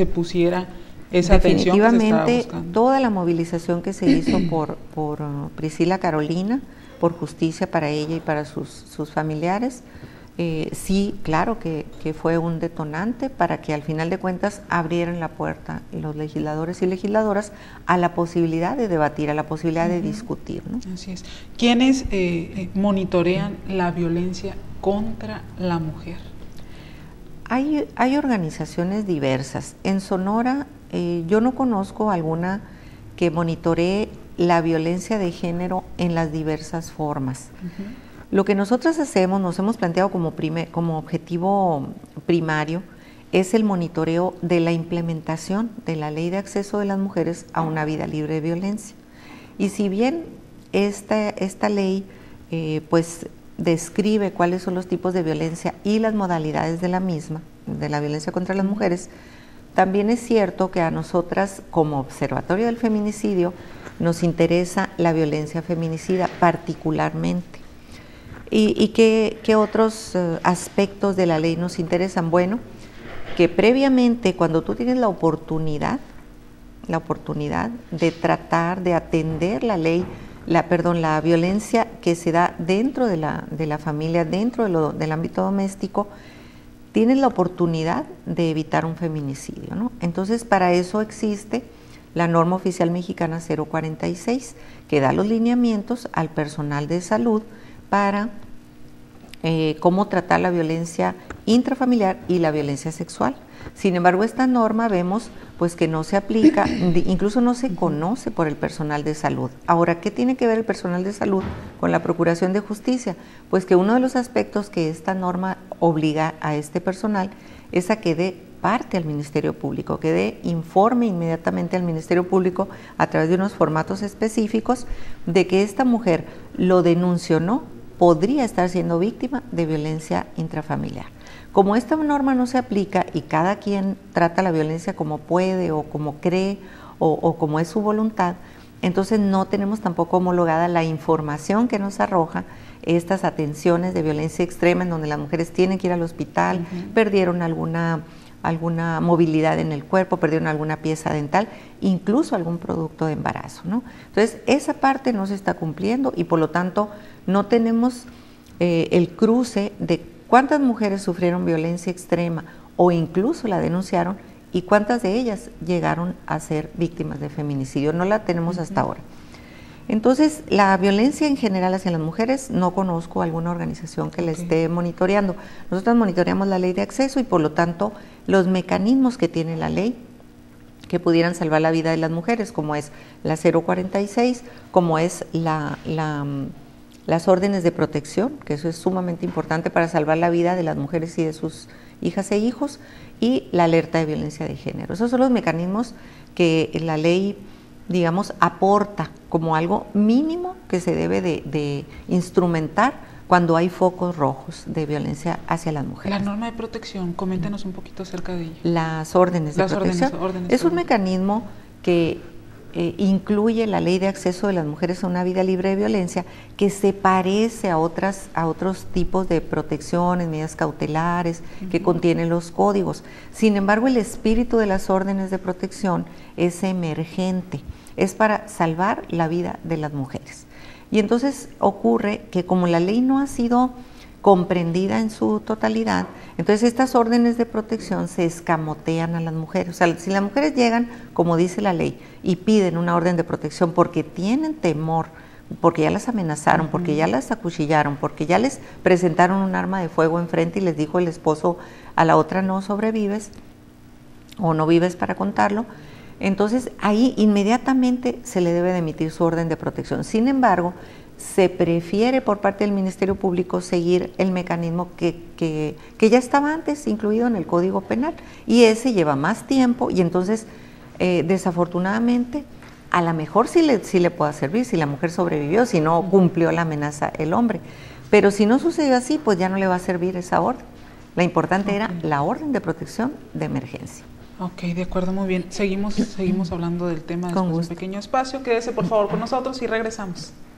se pusiera esa atención que se estaba Definitivamente, buscando. toda la movilización que se hizo por Priscila Carolina, por justicia para ella y para sus familiares, sí, claro que fue un detonante para que al final de cuentas abrieran la puerta los legisladores y legisladoras a la posibilidad de debatir, a la posibilidad de discutir, ¿no? Así es. ¿Quiénes monitorean la violencia contra la mujer? Hay organizaciones diversas. En Sonora yo no conozco alguna que monitoree la violencia de género en las diversas formas. Lo que nosotros hacemos, nos hemos planteado como objetivo primario, es el monitoreo de la implementación de la Ley de Acceso de las Mujeres a una vida libre de violencia. Y si bien esta ley pues describe cuáles son los tipos de violencia y las modalidades de la misma, de la violencia contra las mujeres, también es cierto que a nosotras, como Observatorio del Feminicidio, nos interesa la violencia feminicida particularmente. ¿Y qué otros aspectos de la ley nos interesan? Bueno, que previamente, cuando tú tienes la oportunidad de tratar, de atender la ley, la violencia que se da dentro de la familia, dentro del ámbito doméstico, tienes la oportunidad de evitar un feminicidio, ¿no? Entonces, para eso existe la norma oficial mexicana 046, que da los lineamientos al personal de salud para cómo tratar la violencia intrafamiliar y la violencia sexual. Sin embargo, esta norma vemos pues que no se aplica, incluso no se conoce por el personal de salud. Ahora, ¿qué tiene que ver el personal de salud con la Procuración de Justicia? Pues que uno de los aspectos que esta norma obliga a este personal es a que dé parte al Ministerio Público, que dé informe inmediatamente al Ministerio Público a través de unos formatos específicos de que esta mujer lo denunció o no, podría estar siendo víctima de violencia intrafamiliar. Como esta norma no se aplica y cada quien trata la violencia como puede o como cree o como es su voluntad, entonces no tenemos tampoco homologada la información que nos arroja estas atenciones de violencia extrema en donde las mujeres tienen que ir al hospital, perdieron alguna movilidad en el cuerpo, perdieron alguna pieza dental, incluso algún producto de embarazo, ¿no? Entonces, esa parte no se está cumpliendo y por lo tanto no tenemos el cruce de cuántas mujeres sufrieron violencia extrema o incluso la denunciaron y cuántas de ellas llegaron a ser víctimas de feminicidio. No la tenemos hasta ahora. Entonces, la violencia en general hacia las mujeres, no conozco alguna organización que la esté monitoreando. Nosotros monitoreamos la ley de acceso y por lo tanto los mecanismos que tiene la ley que pudieran salvar la vida de las mujeres, como es la 046, como es las órdenes de protección, que eso es sumamente importante para salvar la vida de las mujeres y de sus hijas e hijos, y la alerta de violencia de género. Esos son los mecanismos que la ley, digamos, aporta como algo mínimo que se debe de instrumentar cuando hay focos rojos de violencia hacia las mujeres. La norma de protección, coméntanos un poquito acerca de ella. Las órdenes de protección. Es un mecanismo que incluye la ley de acceso de las mujeres a una vida libre de violencia, que se parece a otros tipos de protecciones, medidas cautelares que contienen los códigos. Sin embargo, el espíritu de las órdenes de protección es emergente, es para salvar la vida de las mujeres. Y entonces ocurre que como la ley no ha sido comprendida en su totalidad, entonces estas órdenes de protección se escamotean a las mujeres. O sea, si las mujeres llegan, como dice la ley, y piden una orden de protección porque tienen temor, porque ya las amenazaron, porque ya las acuchillaron, porque ya les presentaron un arma de fuego enfrente y les dijo el esposo a la otra no sobrevives o no vives para contarlo, entonces ahí inmediatamente se le debe de emitir su orden de protección. Sin embargo, se prefiere por parte del Ministerio Público seguir el mecanismo que ya estaba antes incluido en el Código Penal, y ese lleva más tiempo y entonces desafortunadamente a lo mejor sí le pueda servir si la mujer sobrevivió, si no cumplió la amenaza el hombre, pero si no sucedió así, pues ya no le va a servir esa orden. La importante era la orden de protección de emergencia. Ok, de acuerdo, muy bien. Seguimos hablando del tema después de un pequeño espacio. Quédese por favor con nosotros y regresamos.